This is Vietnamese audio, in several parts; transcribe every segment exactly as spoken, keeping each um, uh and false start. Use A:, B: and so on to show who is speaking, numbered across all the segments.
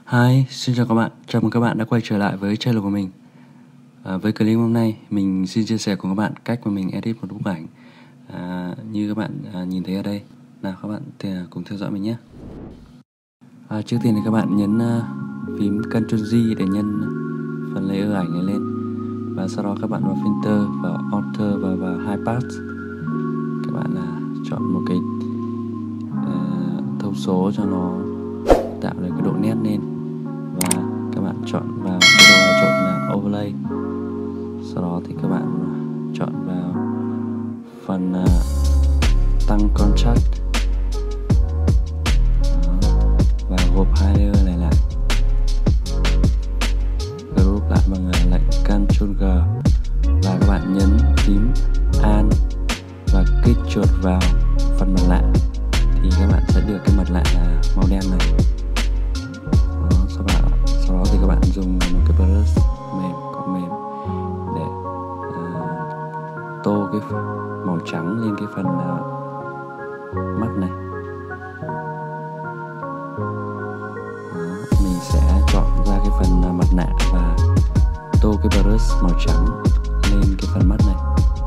A: Hi, xin chào các bạn. Chào mừng các bạn đã quay trở lại với channel của mình. à, Với clip hôm nay, mình xin chia sẻ cùng các bạn cách mà mình edit một bức ảnh à, như các bạn à, nhìn thấy ở đây. Nào các bạn thì, à, cùng theo dõi mình nhé. à, Trước tiên thì các bạn nhấn à, phím Ctrl G để nhân phần layer ảnh này lên. Và sau đó các bạn vào Filter, vào Alter và vào High Pass. Các bạn à, chọn một cái à, thông số cho nó tạo được cái độ nét lên. Và các bạn chọn vào cái độ hòa trộn là Overlay. Sau đó thì các bạn chọn vào phần uh, tăng Contrast. Đó. Và gộp hai layer này lại, group lại bằng uh, lệnh Ctrl G. Và các bạn nhấn phím Alt và kích chuột vào phần mặt lạ, thì các bạn sẽ được cái mặt lạ là màu đen này. Đó, sau đó, sau đó thì các bạn dùng một cái brush mềm, cọ mềm để uh, tô cái màu trắng lên cái phần uh, mắt này. Đó, mình sẽ chọn ra cái phần uh, mặt nạ và tô cái brush màu trắng lên cái phần mắt này,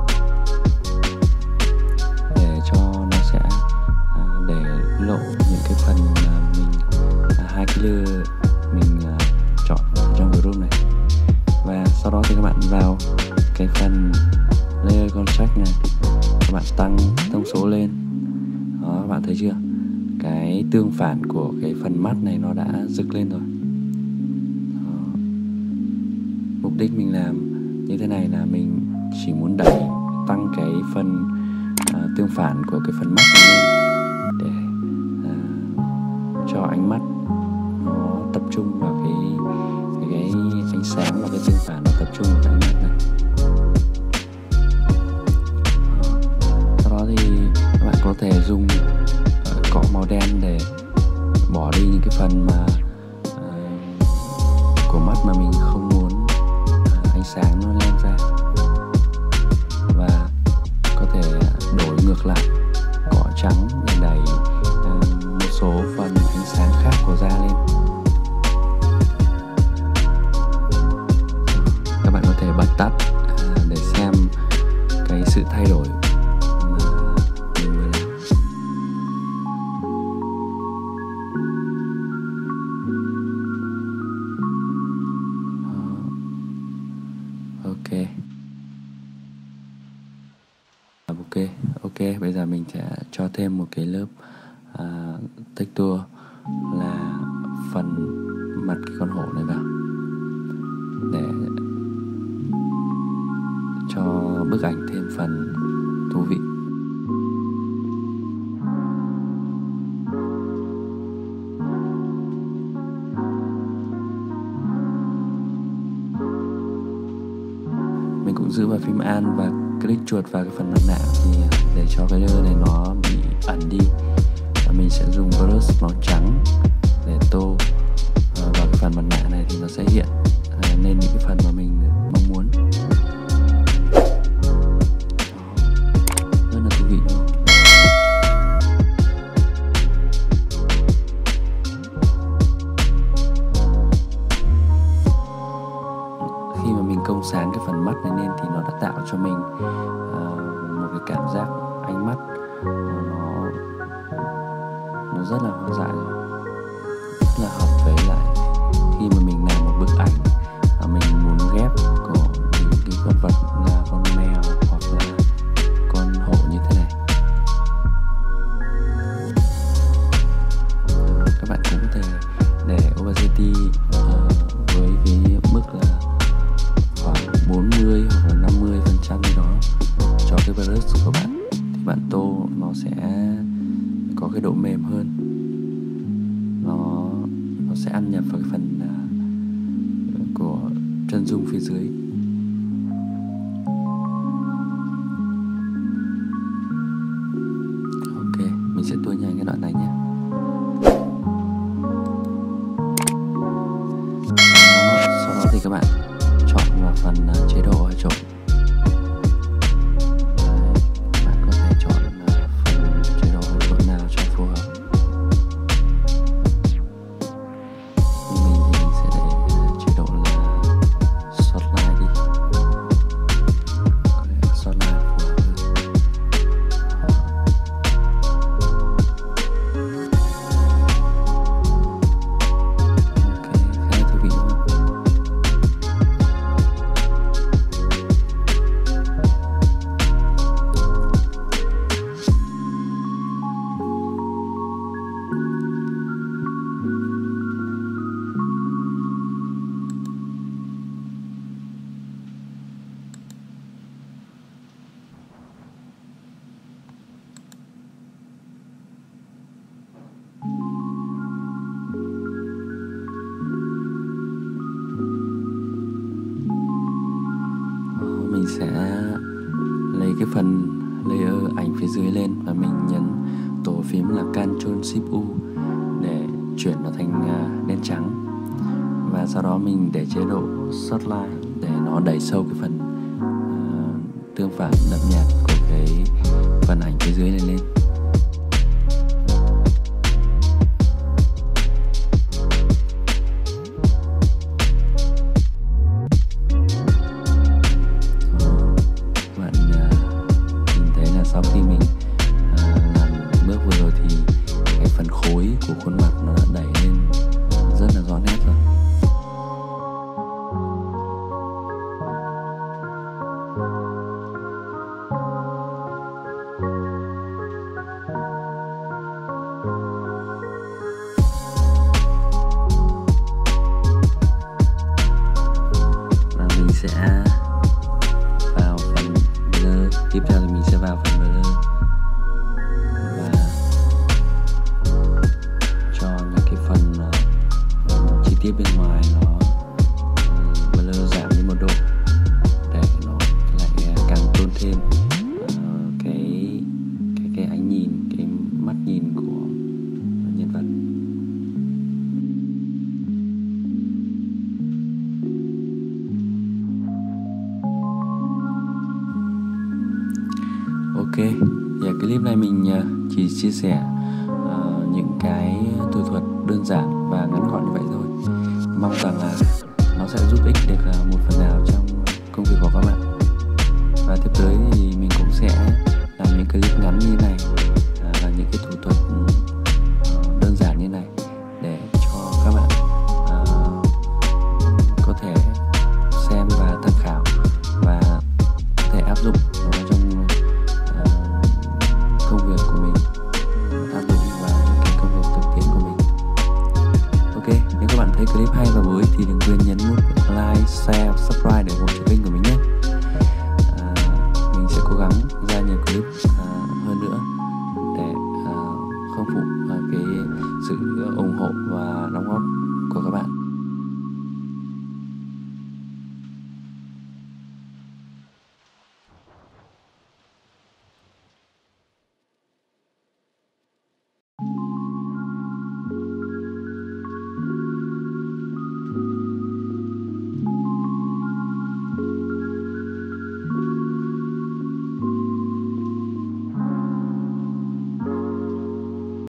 A: để cho nó sẽ uh, để lộ những cái phần uh, mình uh, hai cái layer mình uh, chọn trong group này. Và sau đó thì các bạn vào cái phần layer contrast này, các bạn tăng thông số lên. Đó, các bạn thấy chưa, cái tương phản của cái phần mắt này nó đã rực lên rồi. Đó. Mục đích mình làm như thế này là mình chỉ muốn đẩy tăng cái phần uh, tương phản của cái phần mắt này lên, để uh, cho ánh mắt nó tập trung vào cái cái, cái ánh sáng và cái tương phản nó tập trung vào cái ánh mắt này. Sau đó thì các bạn có thể dùng uh, cọ màu đen để bỏ đi những cái phần mà uh, của mắt mà mình không muốn uh, ánh sáng nó lên ra, và có thể đổi ngược lại cọ trắng để đẩy uh, một số phần ánh sáng khác của da lên. Các bạn có thể bật tắt uh, để xem cái sự thay đổi mà mình vừa làm. Ok. Ok, ok, bây giờ mình sẽ cho thêm một cái lớp uh, texture là phần mặt cái con hổ này vào, để cho bức ảnh thêm phần thú vị. Mình cũng giữ vào phím Alt và click chuột vào cái phần mặt nạ, thì để cho cái layer này nó bị ẩn đi, và mình sẽ dùng brush màu trắng để tô vào cái phần mặt nạ này, thì nó sẽ hiện lên những cái phần mà mình mong muốn. Rất là thú vị luôn. Khi mà mình công sáng cái phần mắt này lên thì nó đã tạo cho mình uh, một cái cảm giác ánh mắt nó nó rất là hoang dại rồi, rất là hợp với lại khi mà mình làm một bức ảnh mà mình muốn ghép của những cái con vật là con mèo hoặc là con hổ như thế này. Các bạn cũng có thể để opacity uh, với cái mức là khoảng bốn mươi hoặc là năm mươi phần trăm gì đó cho cái brush của bạn, thì bạn tô nó sẽ có cái độ mềm hơn, nó nó sẽ ăn nhập vào cái phần uh, của chân dung phía dưới. Ok, mình sẽ tua nhanh cái đoạn này nhé. Sau đó thì các bạn chọn vào phần uh, chế độ hòa trộn. Bạn có thể chọn uh, phần chế độ hòa trộn nào cho phù hợp. Mình đẩy cái phần layer ảnh phía dưới lên và mình nhấn tổ phím là Ctrl Shift U để chuyển nó thành đen trắng. Và sau đó mình để chế độ Shortline để nó đẩy sâu cái phần uh, tương phản đậm nhạt của cái phần ảnh phía dưới này lên. Sau khi mình à, làm bước vừa rồi thì cái phần khối của khuôn mặt nó đã đẩy lên rất là rõ nét rồi. Và mình sẽ vào phần blur. Tiếp theo thì mình sẽ vào phần blur và cho những cái phần uh, chi tiết bên ngoài nó uh, blur giảm đi một độ để nó lại càng tôn thêm uh, cái cái cái ánh nhìn, cái mắt nhìn của nhân vật. Ok, và clip này mình chỉ chia sẻ uh, những cái thủ thuật đơn giản và ngắn gọn như vậy thôi. Mong rằng là nó sẽ giúp ích được uh, một phần nào trong công việc của các bạn. Và tiếp tới thì mình cũng sẽ làm những clip ngắn như này uh, và những cái thủ thuật uh, đơn giản như này để cho các bạn uh, có thể xem và tham khảo và có thể áp dụng nó trong công việc của mình, áp dụng vào những cái công việc thực tiễn của mình. Ok, nếu các bạn thấy clip hay và bổ ích thì đừng quên nhấn nút like, share, subscribe để ủng hộ cho kênh của mình nhé. À, mình sẽ cố gắng ra nhiều clip à,